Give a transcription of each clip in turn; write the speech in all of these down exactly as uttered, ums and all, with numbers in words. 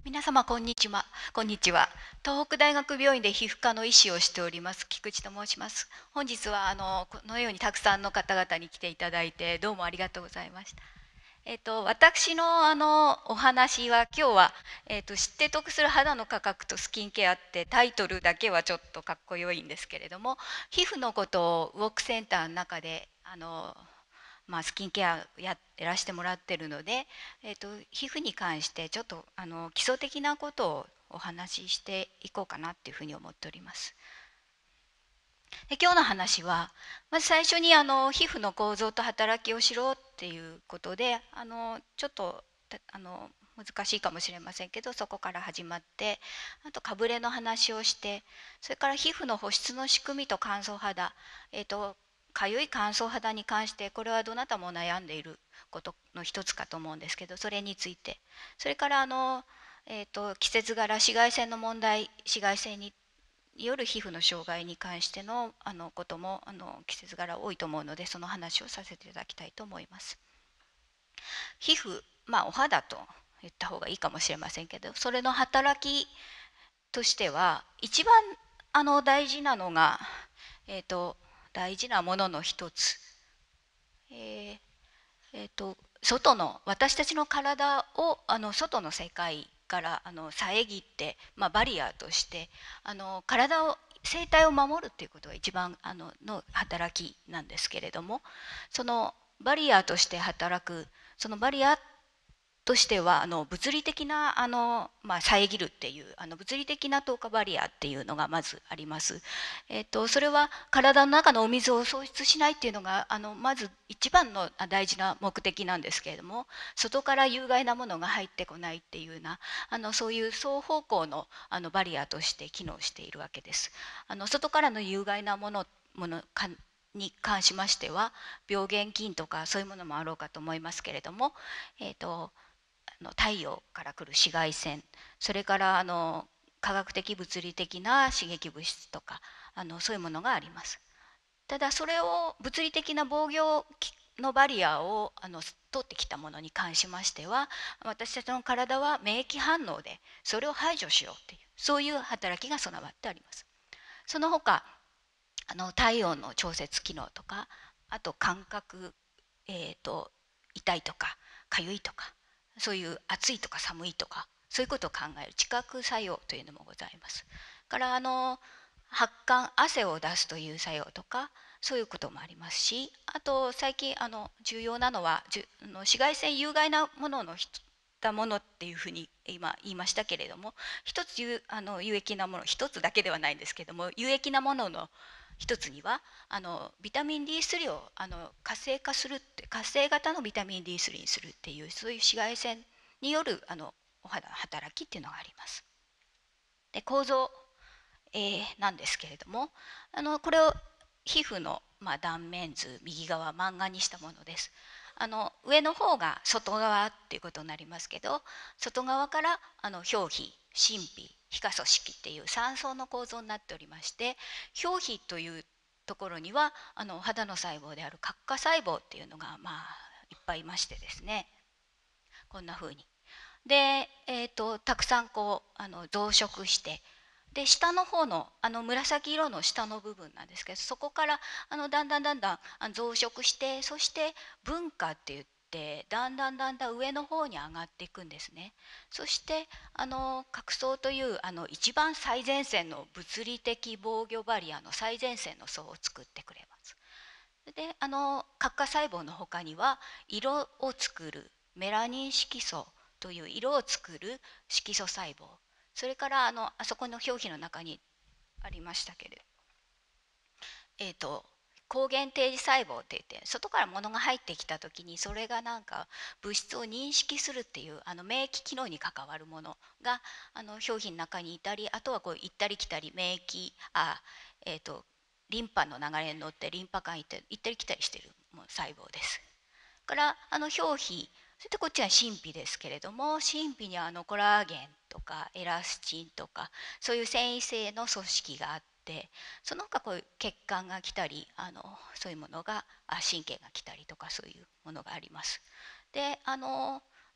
皆様こんにちは。こんにちは。東北大学病院で皮膚科の医師をしております菊池と申します。本日はあのこのようにたくさんの方々に来ていただいてどうもありがとうございました。えっと私のあのお話は今日は、えっと知って得する肌の価格とスキンケアってタイトルだけはちょっとかっこよいんですけれども、皮膚のことをウォークセンターの中であのまあ、スキンケアややらせてもらってるので、えーと、皮膚に関してちょっとあの基礎的なことをお話ししていこうかなっていうふうに思っております。で今日の話はまず最初にあの皮膚の構造と働きを知ろうっていうことで、あのちょっとあの難しいかもしれませんけど、そこから始まって、あとかぶれの話をして、それから皮膚の保湿の仕組みと乾燥肌、えーとかゆい乾燥肌に関して、これはどなたも悩んでいることの一つかと思うんですけど、それについて、それからあの、えーと季節柄紫外線の問題、紫外線による皮膚の障害に関してのあのこともあの季節柄多いと思うので、その話をさせていただきたいと思います。皮膚、まあお肌と言った方がいいかもしれませんけど、それの働きとしては一番あの大事なのが、えーと、大事なものの一つ、えーえーと外の私たちの体をあの外の世界からあの遮って、まあ、バリアとしてあの体を生態を守るっていうことが一番あのの働きなんですけれども、そのバリアとして働く、そのバリアとしてはあの物理的なあの、まあ、遮るっていうあの物理的な透過バリアっていうのがまずあります。えっと、それは体の中のお水を喪失しないっていうのがあのまず一番の大事な目的なんですけれども、外から有害なものが入ってこないっていうようなあのそういう双方向のあのバリアとして機能しているわけです。あの外からの有害なものものかに関しましては病原菌とかそういうものもあろうかと思いますけれども、えーとあの太陽から来る紫外線、それからあの科学的物理的な刺激物質とかあのそういうものがあります。ただそれを物理的な防御のバリアをあの取ってきたものに関しましては、私たちの体は免疫反応でそれを排除しようっていう、そういう働きが備わってあります。その他あの体温の調節機能とか、あと感覚、えーと、痛いとかかゆいとか、そういう暑いとか寒いとか、そういうことを考える知覚作用というのもございます。からあの発汗汗を出すという作用とか、そういうこともありますし、あと最近あの重要なのはじゅあの紫外線有害なもののたものっていうふうに今言いましたけれども、一つ有あの有益なもの、一つだけではないんですけども、有益なものの一つにはあのビタミン ディースリー をあの活性化するって、活性型のビタミン ディースリー にするっていう、そういう紫外線によるあのお肌の働きっていうのがあります。で構造、えーなんですけれども、あのこれを皮膚の、まあ、断面図右側漫画にしたものです。あの上の方が外側っていうことになりますけど、外側からあの表皮、真皮、皮下組織っていうさん層の構造になっておりまして、表皮というところにはあの肌の細胞である角化細胞っていうのが、まあ、いっぱいいましてですね、こんな風にで、えーと、たくさんこうあの増殖して、で下の方のあの紫色の下の部分なんですけど、そこからあのだんだんだんだん増殖して、そして分化って言ってだんだんだんだん上の方に上がっていくんですね。そしてあの角層というあの一番最前線の物理的防御バリアの最前線の層を作ってくれます。であの角化細胞の他には色を作るメラニン色素という色を作る色素細胞、それからあのあそこの表皮の中にありましたけれど、えーと抗原定時細胞って言って、外から物が入ってきた時にそれがなんか物質を認識するっていうあの免疫機能に関わるものがあの表皮の中にいたり、あとはこう行ったり来たり免疫あ、えー、とリンパの流れに乗ってリンパ管行って行ったり来たりしている細胞です。からあの表皮、そしてこっちは真皮ですけれども、真皮にはあのコラーゲンとかエラスチンとかそういう繊維性の組織があって、その他こういう血管が来たり、あのそういうものがあ神経が来たりとかそういうものがあります。であの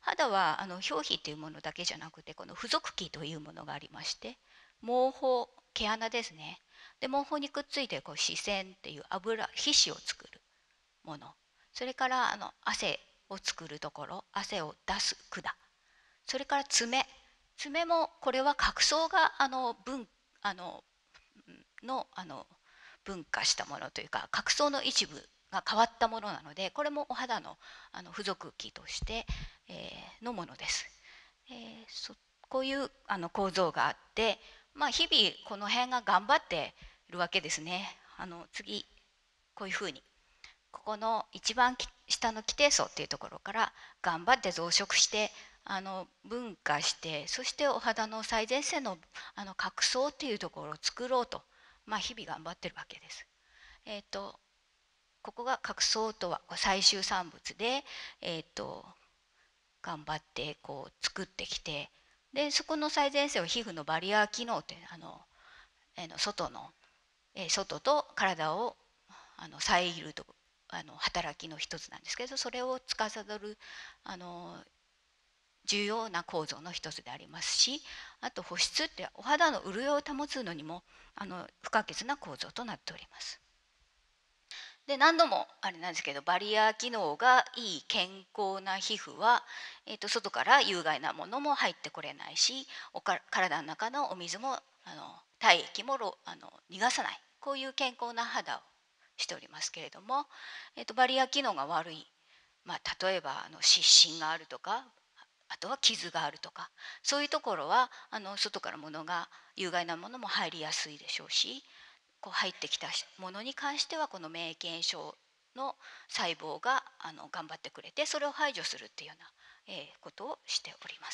肌はあの表皮というものだけじゃなくて、この付属器というものがありまして、毛包、毛穴ですね。で毛包にくっついてこう視線っていう油皮脂を作るもの、それからあの汗を作るところ、汗を出す管、それから爪、爪もこれは角層があの分あののあの分化したものというか、角層の一部が変わったものなので、これもお肌のあの付属器として、えーのものです。えーそこういうあの構造があって、まあ、日々この辺が頑張っているわけですね。あの次こういうふうにここの一番下の基底層っていうところから頑張って増殖してあの分化して、そしてお肌の最前線のあの角層っていうところを作ろうと、まあ、日々頑張ってるわけです。えっ、とここが角層とは最終産物で、えっ、と頑張ってこう作ってきて、でそこの最前線は皮膚のバリア機能ってあの、えー、の外の、えー、外と体をあの遮るとあの働きの一つなんですけど、それを司るあの重要な構造の一つでありますし、あと保湿ってお肌の潤いを保つのにもあの不可欠な構造となっております。で何度もあれなんですけど、バリア機能がいい健康な皮膚は、えー、と外から有害なものも入ってこれないし、おか体の中のお水もあの体液もあの逃がさない、こういう健康な肌をしておりますけれども、えー、とバリア機能が悪い、まあ、例えばあの湿疹があるとか、あとは傷があるとか、そういうところはあの外からものが有害なものも入りやすいでしょうし、こう入ってきたものに関してはこの免疫炎症の細胞があの頑張ってくれて、それを排除するっていうような、えーことをしております。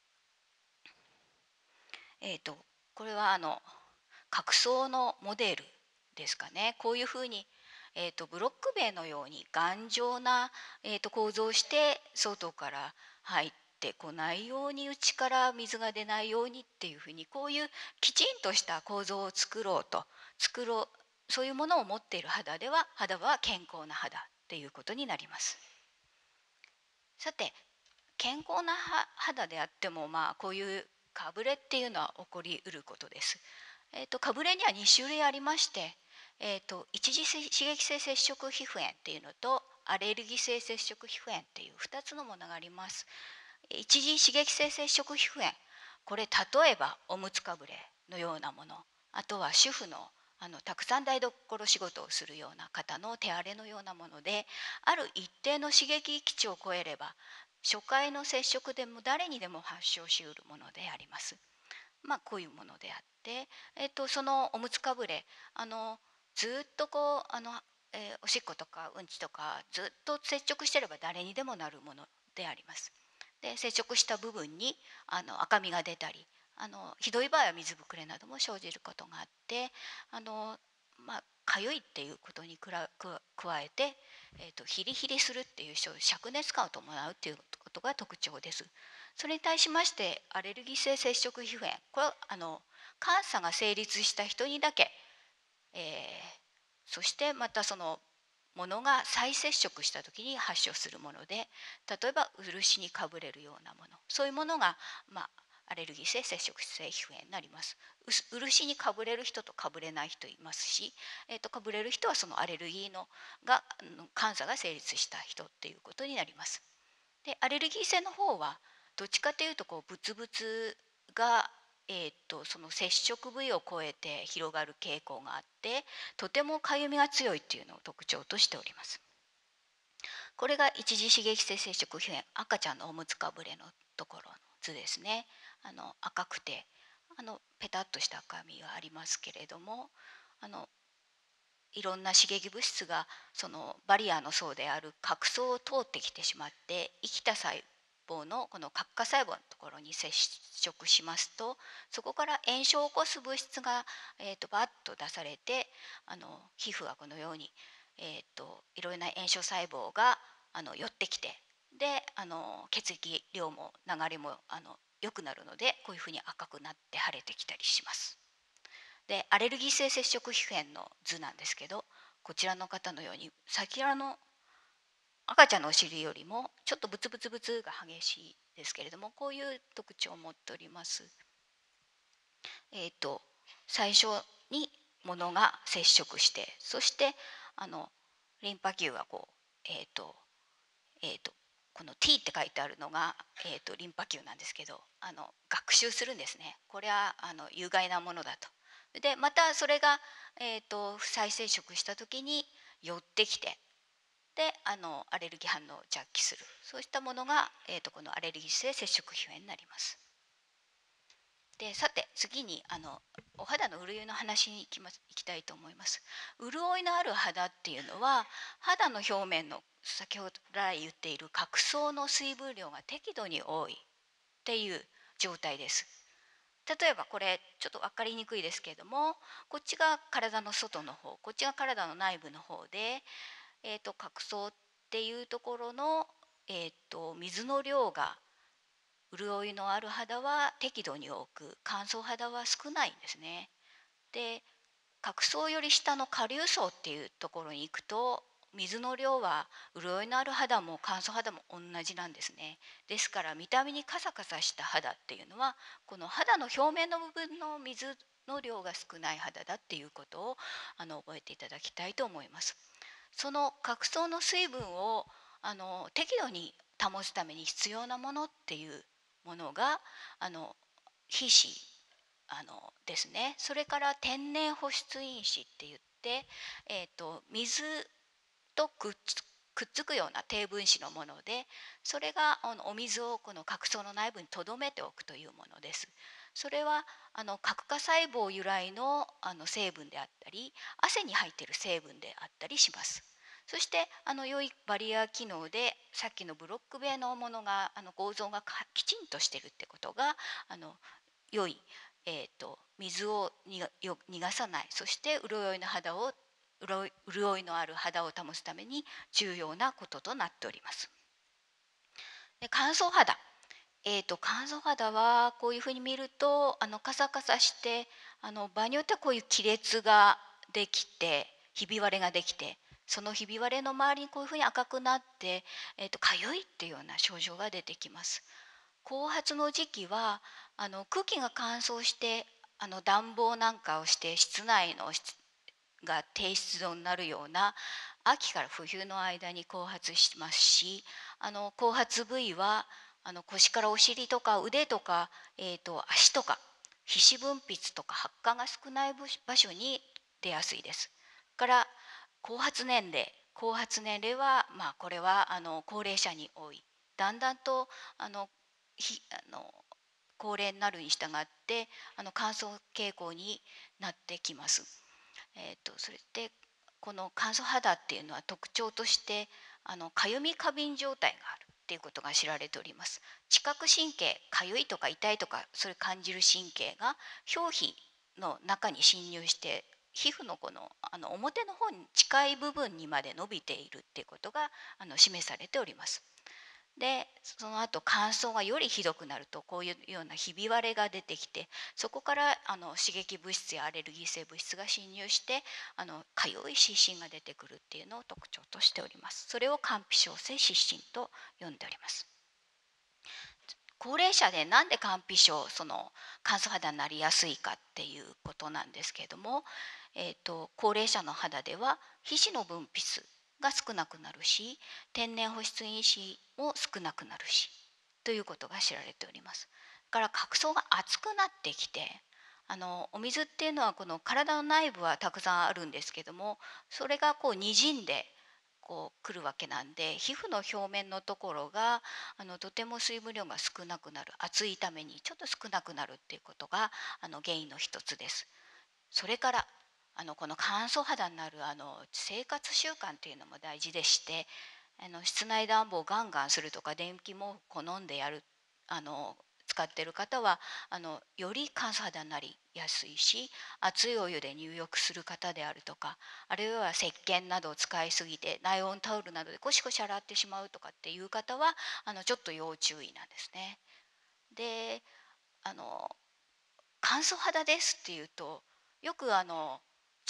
えーと、これはあの角層のモデルですかね。こういうふうに、えーと、ブロック塀のように頑丈な、えーと、構造をして、外から入ってこないように、内から水が出ないようにっていうふうに、こういうきちんとした構造を作ろうと作ろうそういうものを持っている肌では、肌は健康な肌っていうことになります。さて、健康な肌であっても、まあこういうかぶれっていうのは起こりうることです。えーと、かぶれにはに種類ありまして、えーと、一次刺激性接触皮膚炎っていうのとアレルギー性接触皮膚炎っていうふたつのものがあります。一次刺激性接触皮膚炎、これ例えばおむつかぶれのようなもの、あとは主婦のあのたくさん台所仕事をするような方の手荒れのようなもので、ある一定の刺激基地を超えれば初回の接触でも誰にでも発症しうるものであります。まあこういうものであって、えっと、そのおむつかぶれ、あのずっとこうあの、えーおしっことかうんちとかずっと接触してれば誰にでもなるものであります。で接触した部分にあの赤みが出たり、あのひどい場合は水ぶくれなども生じることがあって、あのまあかゆいっていうことにくらく加えて、えーと、ヒリヒリするっていう灼熱感を伴うっていうことが特徴です。それに対しましてアレルギー性接触皮膚炎、これはあの監査が成立した人にだけ、えーそしてまたそのものが再接触した時に発症するもので、例えば漆にかぶれるようなもの、そういうものが、まあ、アレルギー性接触性皮膚炎になります。漆にかぶれる人とかぶれない人いますし、えー、とかぶれる人はそのアレルギーのが監査が成立した人っていうことになります。でアレルギー性の方はどっちかというとこうブツブツが、えー、とその接触部位を超えて広がる傾向があって、とてもかゆみが強いっていうのを特徴としております。これが一次刺激性接触皮膚炎、赤ちゃんのおむつかぶれのところの図ですね。あの赤くてあのペタッとした赤みがありますけれども、あのいろんな刺激物質がそのバリアの層である角層を通ってきてしまって、生きた細胞のこの角化細胞のところに接触しますと、そこから炎症を起こす物質が、えー、とバッと出されて、あの皮膚はこのように、えー、といろいろな炎症細胞があの寄ってきて、であの血液量も流れもあの良くなるので、こういうふうに赤くなって腫れてきたりします。でアレルギー性接触皮膚炎の図なんですけど、こちらの方のように先ほどの赤ちゃんのお尻よりもちょっとブツブツブツが激しいですけれども、こういう特徴を持っております。えー、と最初に物が接触して、そしてあのリンパ球がこう、えーとえー、とこの T って書いてあるのが、えー、とリンパ球なんですけど、あの学習するんですね。これはあの有害なものだと。でまたそれが、えー、と再接触した時に寄ってきて、であのアレルギー反応を着起する、そういったものが、えー、とこのアレルギー性接触皮膚炎になります。でさて次にあのお肌の潤いの話に行きます、行きたいと思います。潤いのある肌っていうのは、肌の表面の先ほど来言っている角層の水分量が適度に多いっていう状態です。例えばこれちょっと分かりにくいですけれども、こっちが体の外の方、こっちが体の内部の方で、えー、と角層っていうところの、えー、と水の量が、潤いのある肌は適度に多く、乾燥肌は少ないんですね。で角層より下の下流層っていうところに行くと、水の量は潤いのある肌も乾燥肌も同じなんですね。ですから見た目にカサカサした肌っていうのは、この肌の表面の部分の水の量が少ない肌だっていうことをあの覚えていただきたいと思います。その角層の水分をあの適度に保つために必要なものっていうものが、あの皮脂あのですね。それから天然保湿因子って言って、えー、と水とくっつくっつくような低分子のもので、それがあのお水をこの角層の内部に留めておくというものです。それはあの角化細胞由来のあの成分であったり、汗に入っている成分であったりします。そしてあの良いバリア機能で、さっきのブロック塀のものがあの構造がきちんとしているってことが、あの良い、えー、と水を逃がさない、そして潤いの肌を潤いのある肌を保つために重要なこととなっております。で乾燥肌、えー、と乾燥肌はこういうふうに見ると、あのカサカサして、あの場合によってはこういう亀裂ができて、ひび割れができて、そのひび割れの周りにこういうふうに赤くなって、えー、とかゆいっていうような症状が出てきます。後発の時期はあの空気が乾燥して、あの暖房なんかをして室内のが低湿度になるような秋から冬の間に後発しますし、あの後発部位はあの腰からお尻とか腕とか、えー、と足とか皮脂分泌とか発汗が少ない場所に出やすいです。から後発年齢後発年齢は、まあ、これはあの高齢者に多い。だんだんとあのひあの高齢になるに従ってあの乾燥傾向になってきます。えー、とそれでこの乾燥肌っていうのは特徴として、あのかゆみ過敏状態があるっていうことが知られております。知覚神経、かゆいとか痛いとかそれ感じる神経が表皮の中に侵入して、皮膚のこのあの表の方に近い部分にまで伸びているっていうことがあの示されております。でその後乾燥がよりひどくなると、こういうようなひび割れが出てきて、そこからあの刺激物質やアレルギー性物質が侵入して、あのかゆい湿疹が出てくるっていうのを特徴としております。それを乾皮症性湿疹と呼んでおります。高齢者でなんで乾皮症、その乾燥肌になりやすいかっていうことなんですけれども、えー、と高齢者の肌では皮脂の分泌が少なくなるし、天然保湿因子も少なくなるしということが知られております。だから角層が厚くなってきて、あのお水っていうのはこの体の内部はたくさんあるんですけども、それがこうにじんでこう来るわけなんで、皮膚の表面のところがあのとても水分量が少なくなる、暑いためにちょっと少なくなるっていうことがあの原因の一つです。それからあのこの乾燥肌になるあの生活習慣っていうのも大事でして、あの室内暖房をガンガンするとか電気毛布好んでやるあの使っている方はあのより乾燥肌になりやすいし、熱いお湯で入浴する方であるとか、あるいは石鹸などを使いすぎてナイロンタオルなどでゴシゴシ洗ってしまうとかっていう方はあのちょっと要注意なんですね。であの乾燥肌ですっていうと、よくあのじゃあ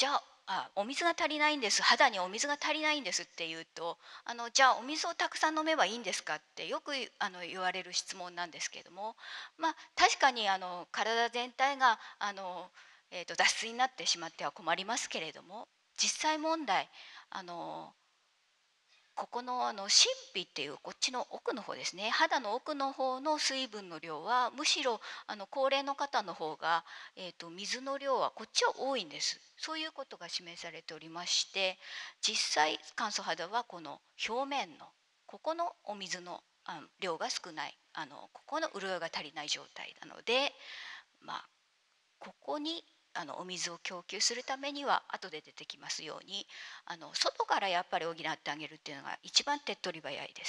あお水が足りないんです、肌にお水が足りないんですって言うと、あのじゃあお水をたくさん飲めばいいんですかってよくあの言われる質問なんですけれども、まあ、確かにあの体全体があの、えーと、脱水になってしまっては困りますけれども、実際問題あのここのあの真皮っていうこっちの奥の方ですね、肌の奥の方の水分の量はむしろあの高齢の方の方が、えー、と水の量はこっちは多いんです。そういうことが示されておりまして、実際乾燥肌はこの表面のここのお水のあ量が少ない、あのここの潤いが足りない状態なので、まあここにあのお水を供給するためには後で出てきますように、あの外からやっぱり補ってあげるっていうのが一番手っ取り早いです。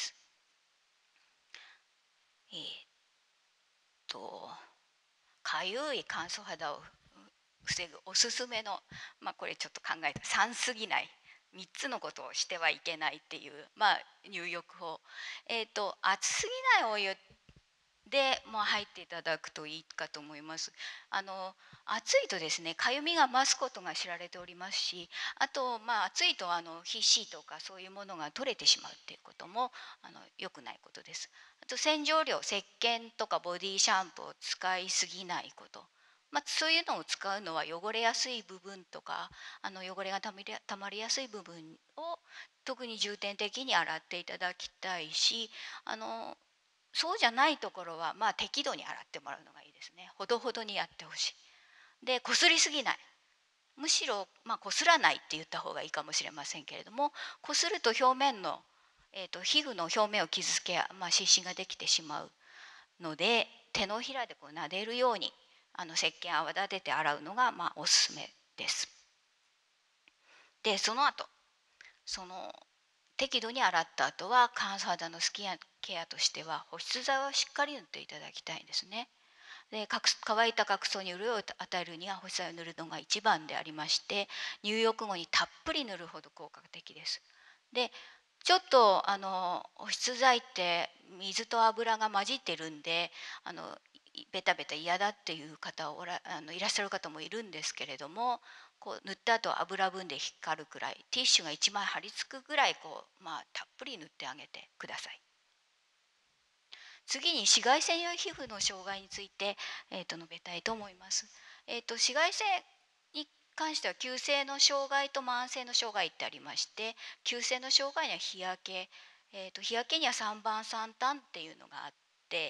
えー、っとかゆい乾燥肌を防ぐおすすめの、まあ、これちょっと考えたさんすぎないみっつのことをしてはいけないっていう、まあ、入浴法、えー、っと熱すぎないお湯でもう入っていただくといいかと思います。あの暑いとですね、かゆみが増すことが知られておりますし、あとまあ暑いとあの皮脂とかそういうものが取れてしまうっていうこともあの良くないことです。あと洗浄料、石鹸とかボディシャンプーを使いすぎないこと。まあ、そういうのを使うのは汚れやすい部分とかあの汚れがたまりたまりやすい部分を特に重点的に洗っていただきたいし、あのそうじゃないところはまあ適度に洗ってもらうのがいいですね。ほどほどにやってほしい。で、こすりすぎない。むしろまあこすらないって言った方がいいかもしれませんけれども、こすると表面の、えー、と皮膚の表面を傷つけ、まあ、湿疹ができてしまうので、手のひらでこう撫でるようにあの石鹸泡立てて洗うのがまあおすすめです。で、その後その適度に洗った後は乾燥肌のスキンケアとしては保湿剤をしっかり塗っていただきたいんですね。で乾いた角層に潤いを与えるには保湿剤を塗るのが一番でありまして、入浴後にたっぷり塗るほど効果的です。でちょっとあの保湿剤って水と油が混じってるんで、あのベタベタ嫌だっていう方おらあのいらっしゃる方もいるんですけれども、こう塗った後油分で光るくらい、ティッシュがいちまい貼り付くぐらいこう、まあ、たっぷり塗ってあげてください。次に紫外線や皮膚の障害について、えー、と述べたいと思います。えー、と紫外線に関しては急性の障害と慢性の障害ってありまして、急性の障害には日焼け、えー、と日焼けには三番三炭っていうのがあって、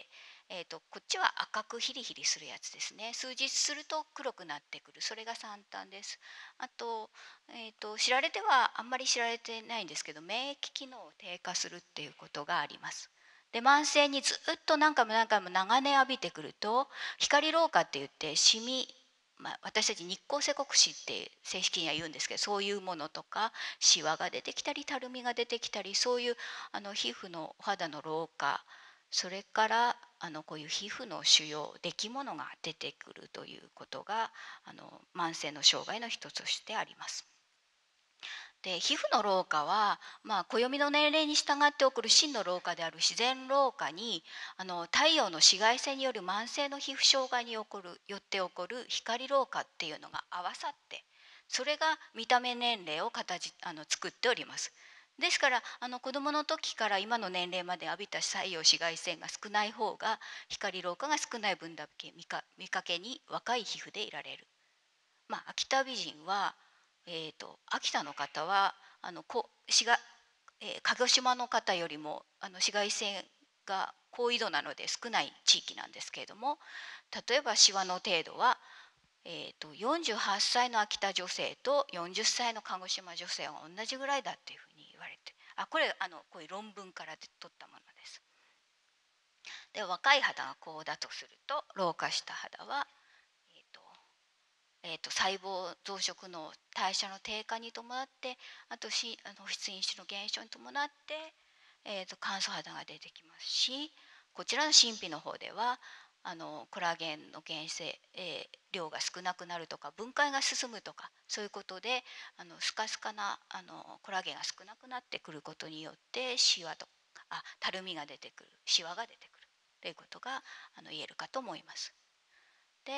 えー、とこっちは赤くヒリヒリするやつですね。数日すると黒くなってくる、それが三炭です。あと,、えー、と知られてはあんまり知られてないんですけど、免疫機能を低下するっていうことがあります。で慢性にずっと何回も何回も長年浴びてくると、光老化って言ってシミ、まあ、私たち日光性黒視って正式には言うんですけど、そういうものとかシワが出てきたりたるみが出てきたり、そういうあの皮膚のお肌の老化、それからあのこういう皮膚の腫瘍、できものが出てくるということがあの慢性の障害の一つとしてあります。で皮膚の老化は、まあ、暦の年齢に従って起こる真の老化である自然老化に、あの太陽の紫外線による慢性の皮膚障害に起こるよって起こる光老化っていうのが合わさって、それが見た目年齢を形あの作っております。ですからあの子どもの時から今の年齢まで浴びた太陽紫外線が少ない方が、光老化が少ない分だけ見か見かけに若い皮膚でいられる。まあ、秋田美人は、えーと、秋田の方はあのこしが、えー、鹿児島の方よりもあの紫外線が高緯度なので少ない地域なんですけれども、例えばシワの程度は、えーと、よんじゅうはっさいの秋田女性とよんじゅっさいの鹿児島女性は同じぐらいだっていうふうに言われて、あこれあのこういう論文から取ったものです。で若い肌がこうだとすると、老化した肌は、えーとえー、と細胞増殖の代謝の低下に伴って、あとしあの出因子の減少に伴って、えー、と乾燥肌が出てきますし、こちらの真皮の方ではあのコラーゲンの原生、えー、量が少なくなるとか分解が進むとか、そういうことであのスカスカなあのコラーゲンが少なくなってくることによってシワとかあたるみが出てくる、シワが出てくるということがあの言えるかと思います。で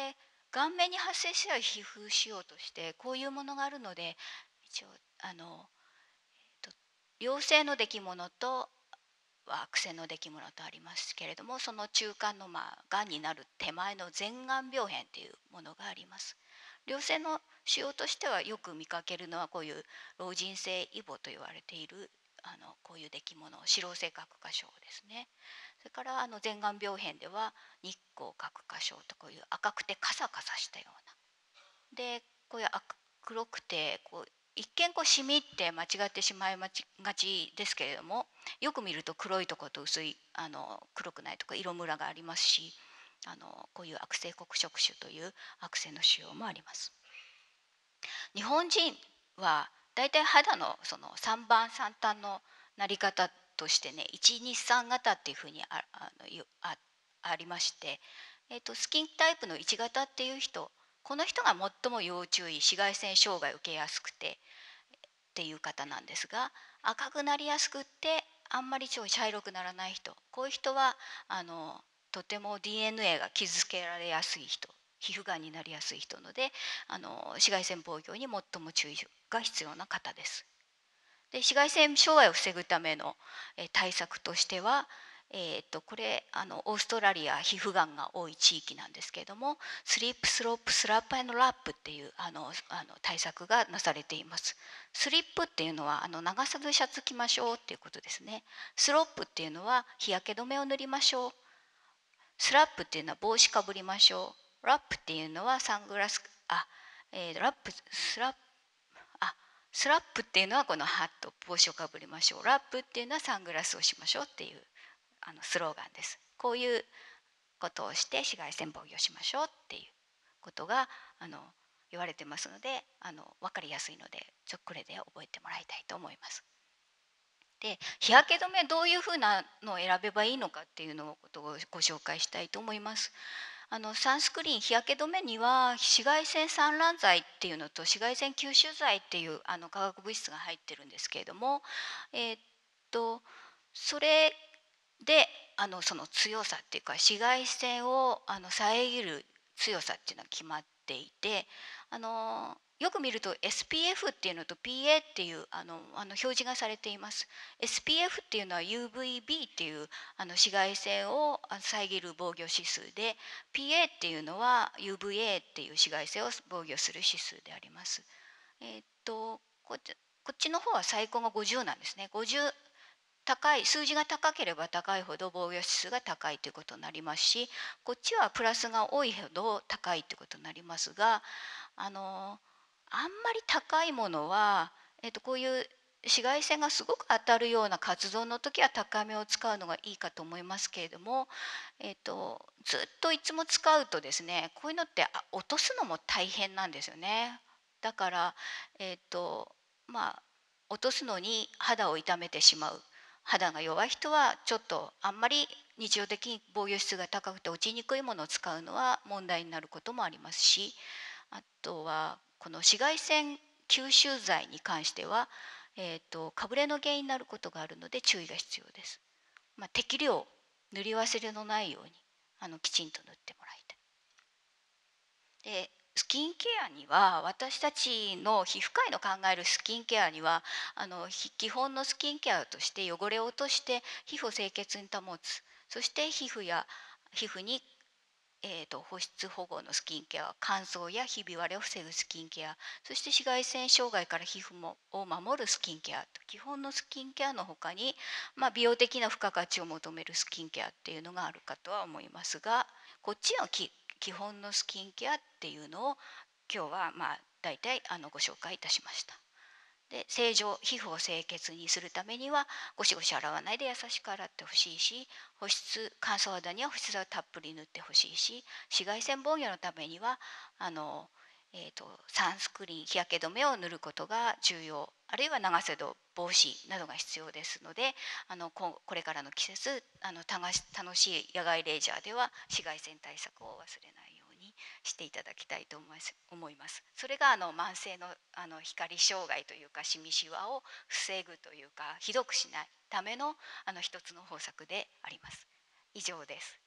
顔面に発生しやすい皮膚仕様としてこういうものがあるので、一応あの、えっと、良性の出来物と悪性の出来物とありますけれども、その中間の、まあ、がんになる手前の前がん病変というものがあります。良性の腫瘍としてはよく見かけるのはこういう老人性イボと言われているあのこういう出来物、脂漏性角化症ですね。それからあの前がん病変では日光角化症と、こういう赤くてカサカサしたような、でこういう赤黒くてこう一見こうシミって間違ってしまいがちですけれども、よく見ると黒いところと薄いあの黒くないところ色ムラがありますし、あのこういう悪性黒色腫という悪性の腫瘍もあります。日本人はだいたい肌のそのさんばんさん端のなり方としてね、いちにさん型っていうふうにああのあありまして、えーと、スキンタイプのいち型っていう人、この人が最も要注意、紫外線障害を受けやすくてっていう方なんですが、赤くなりやすくってあんまり超茶色くならない人、こういう人はあのとても ディーエヌエー が傷つけられやすい人、皮膚がんになりやすい人ので、あの紫外線防御に最も注意が必要な方です。で、紫外線障害を防ぐための、え対策としては、えー、とこれあのオーストラリア皮膚がんが多い地域なんですけれども、スリップスロープスラップ&ラップっていうあのあの対策がなされています。スリップっていうのはあの長袖シャツ着ましょうっていうことですね。スロープっていうのは日焼け止めを塗りましょう。スラップっていうのは帽子かぶりましょう。ラップっていうのはサングラス、あ、えー、ラップスラップあスラップっていうのはこのハット帽子をかぶりましょう。ラップっていうのはサングラスをしましょうっていうあのスローガンです。こういうことをして紫外線防御しましょうっていうことがあの言われてますので、あの分かりやすいのでちょっとこれで覚えてもらいたいと思います。で、日焼け止めどういうふうなのを選べばいいのかっていうのをことをご紹介したいと思います。あのサンスクリーン、日焼け止めには紫外線散乱剤っていうのと紫外線吸収剤っていうあの化学物質が入ってるんですけれども、えーっとそれであのその強さっていうか紫外線をあの遮る強さっていうのは決まっていて、あのよく見ると エスピーエフ っていうのと ピーエー っていうあのあの表示がされています。 エスピーエフ っていうのは ユーブイビー っていうあの紫外線を遮る防御指数で、 ピーエー っていうのは ユーブイエー っていう紫外線を防御する指数であります。えーっとこっちこっちの方は最高がごじゅうなんですね。ごじゅう、高い数字が高ければ高いほど防御指数が高いということになりますし、こっちはプラスが多いほど高いということになりますが、あのあんまり高いものは、えっと、こういう紫外線がすごく当たるような活動の時は高めを使うのがいいかと思いますけれども、えっと、ずっといつも使うとですね、こういうのって落とすのも大変なんですよね。だから、えっとまあ、落とすのに肌を痛めてしまう。肌が弱い人はちょっとあんまり日常的に防御指数が高くて落ちにくいものを使うのは問題になることもありますし、あとはこの紫外線吸収剤に関しては、えーと、かぶれの原因になることがあるので注意が必要です。まあ、適量、塗り忘れのないようにあのきちんと塗ってもらいたい。で、スキンケアには、私たちの皮膚科医の考えるスキンケアには、あの基本のスキンケアとして汚れを落として皮膚を清潔に保つ、そして皮膚や皮膚にえーと、保湿保護のスキンケア、乾燥やひび割れを防ぐスキンケア、そして紫外線障害から皮膚もを守るスキンケアと、基本のスキンケアのほかに、まあ、美容的な付加価値を求めるスキンケアっていうのがあるかとは思いますが、こっちのき基本のスキンケアっていうのを今日はまあ大体あのご紹介いたしました。で、正常皮膚を清潔にするためにはゴシゴシ洗わないで優しく洗ってほしいし、保湿乾燥肌には保湿剤をたっぷり塗ってほしいし、紫外線防御のためにはあの、えーと、サンスクリーン日焼け止めを塗ることが重要、あるいは長袖防止などが必要ですので、あの こ, これからの季節あの楽しい野外レジャーでは紫外線対策を忘れないようにしていただきたいと思います。それがあの慢性の、あの光障害というかシミシワを防ぐというかひどくしないためのあの一つの方策であります。以上です。